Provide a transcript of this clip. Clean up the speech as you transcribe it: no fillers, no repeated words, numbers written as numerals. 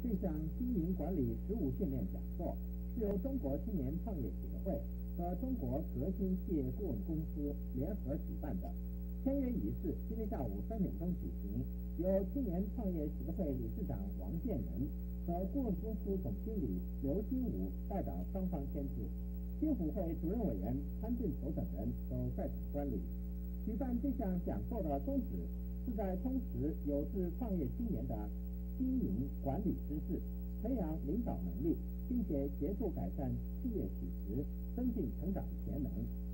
这项经营管理实务训练讲座是由中国青年创业协会和中国革新企业顾问公司联合举办的。签约仪式今天下午3点钟举行，由青年创业协会理事长王建仁和顾问公司总经理刘金武代表双方签字。青辅会主任委员潘俊球等人都在场观礼。举办这项讲座的宗旨是在充实有志创业青年的经营管理知识，培养领导能力，并且协助改善企业体质，增进成长潜能，